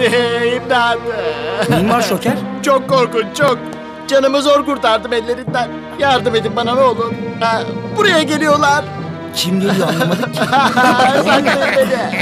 İmdat. Neyin var Şoker? Çok korkunç, çok. Canımı zor kurtardım ellerinden. Yardım edin bana ne olur. Ha, buraya geliyorlar. Kim geliyor anlamadık ki. Saklayın beni.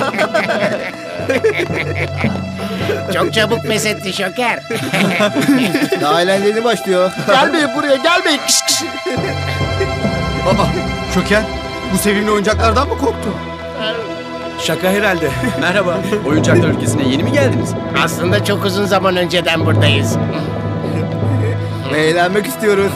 Çok çabuk pes etti Şoker. Daha eğlenceli başlıyor. Gelmeyin buraya, gelmeyin. Kış kış. Baba, Şoker bu sevimli oyuncaklardan mı korktu? Şaka herhalde. Merhaba. Oyuncaklar ülkesine yeni mi geldiniz? Aslında çok uzun zaman önceden buradayız. Eğlenmek istiyoruz.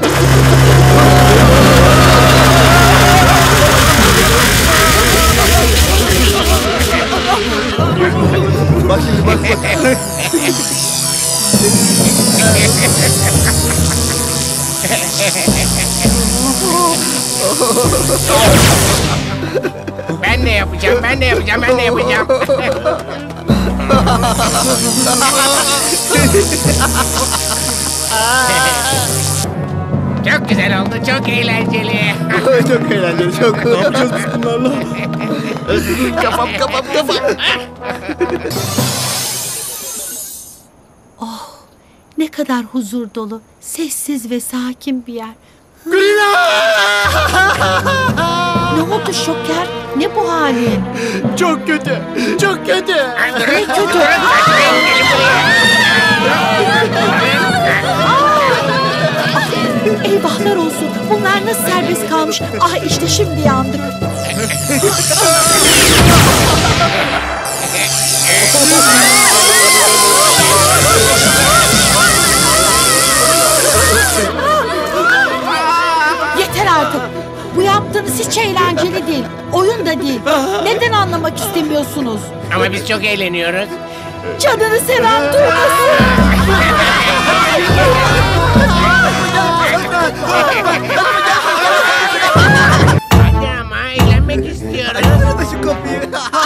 Bak şimdi bak. Ben de yapacağım. Çok güzel oldu, çok eğlenceli. Çok eğlenceli, çok. Ne yapacağız biz bunlarla? Kafam. Ne kadar huzur dolu, sessiz ve sakin bir yer. Kulina! Ne oldu Şoker? Ne bu halin? Çok kötü, çok kötü. Ne kötü? Eyvahlar olsun. Bunlar nasıl serbest kalmış? Ah işte şimdi yandık. Yeter artık. Bu yaptığınız hiç eğlenceli değil. Oyun da değil. Neden anlamak istemiyorsunuz? Ama biz çok eğleniyoruz. Canını seven duymasın. Hadi ama eğlenmek istiyoruz. Şu kapıyı.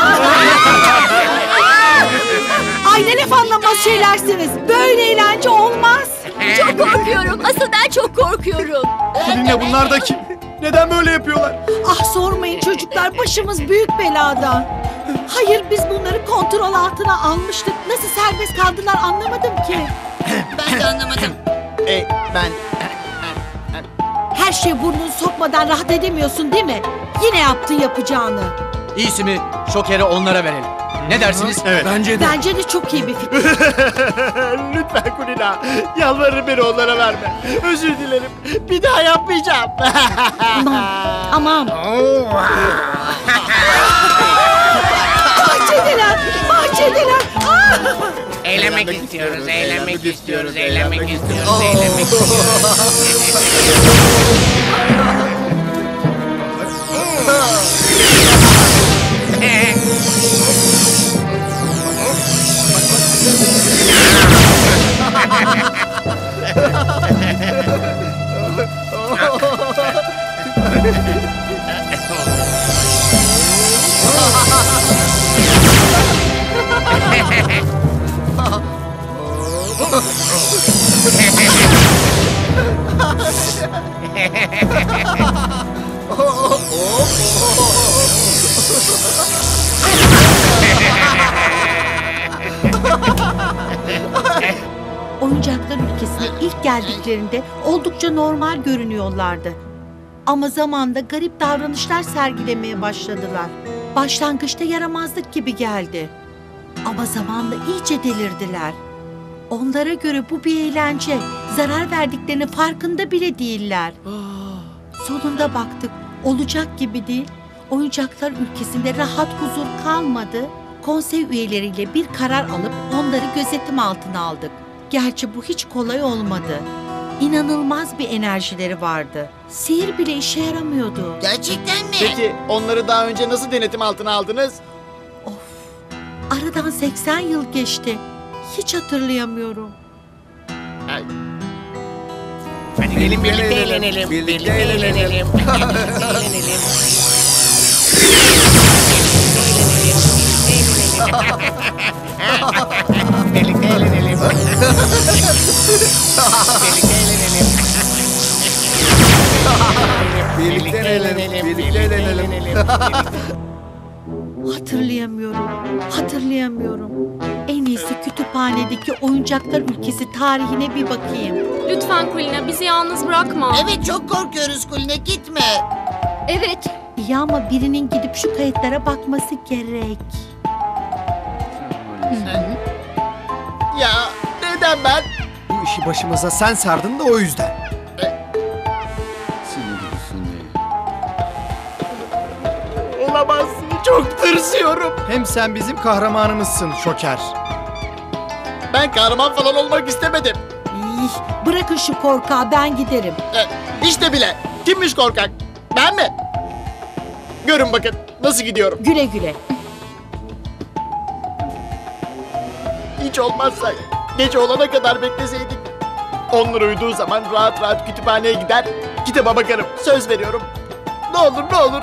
Ay ne laf anlamaz şeylersiniz. Böyle eğlence olmaz. Çok korkuyorum. Asıl ben çok korkuyorum. Kulina bunlar da kim? Neden böyle yapıyorlar? Ah sormayın çocuklar, başımız büyük belada. Hayır biz bunları kontrol altına almıştık. Nasıl serbest kaldılar anlamadım ki. Ben de anlamadım. Ben... Her şeye burnunu sokmadan rahat edemiyorsun değil mi? Yine yaptın yapacağını. İyisi mi Şoker'i onlara verelim. Ne dersiniz? Evet. Bence de. Bence de çok iyi bir fikir. Lütfen Kulina. Yalvarırım beni onlara verme. Özür dilerim. Bir daha yapmayacağım. Aman. Bahçedeler. Ah! Eğlenmek istiyoruz. Oyuncaklar ülkesine ilk geldiklerinde oldukça normal görünüyorlardı. Ama zamanla garip davranışlar sergilemeye başladılar. Başlangıçta yaramazlık gibi geldi. Ama zamanla iyice delirdiler. Onlara göre bu bir eğlence. Zarar verdiklerinin farkında bile değiller. Sonunda baktık. Olacak gibi değil. Oyuncaklar ülkesinde rahat huzur kalmadı. Konsey üyeleriyle bir karar alıp onları gözetim altına aldık. Gerçi bu hiç kolay olmadı. İnanılmaz bir enerjileri vardı. Sihir bile işe yaramıyordu. Gerçekten mi? Peki onları daha önce nasıl denetim altına aldınız? Aradan 80 yıl geçti. Hiç hatırlayamıyorum. Hadi gelin birlikte eğlenelim. Birlikte eğlenelim. Birlikte eğlenelim. Birlikte eğlenelim. Hatırlayamıyorum. Hatırlayamıyorum. En iyisi kütüphanedeki oyuncaklar ülkesi tarihine bir bakayım. Lütfen Kulina bizi yalnız bırakma. Evet çok korkuyoruz Kulina gitme. Evet. İyi ama birinin gidip şu kayıtlara bakması gerek. Ya neden ben? Bu işi başımıza sen sardın da o yüzden. Olamaz. Çok tırsıyorum. Hem sen bizim kahramanımızsın Şoker. Ben kahraman falan olmak istemedim. Bırakın şu korkağı, ben giderim. İşte bile. Kimmiş korkak? Ben mi? Görün bakın nasıl gidiyorum. Güle güle. Hiç olmazsa gece olana kadar bekleseydik. Onlar uyuduğu zaman rahat rahat kütüphaneye gider, kitaba bakarım. Söz veriyorum. Ne olur ne olur.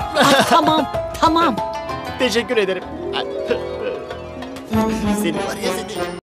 Tamam. Teşekkür ederim. Seni var ya seni.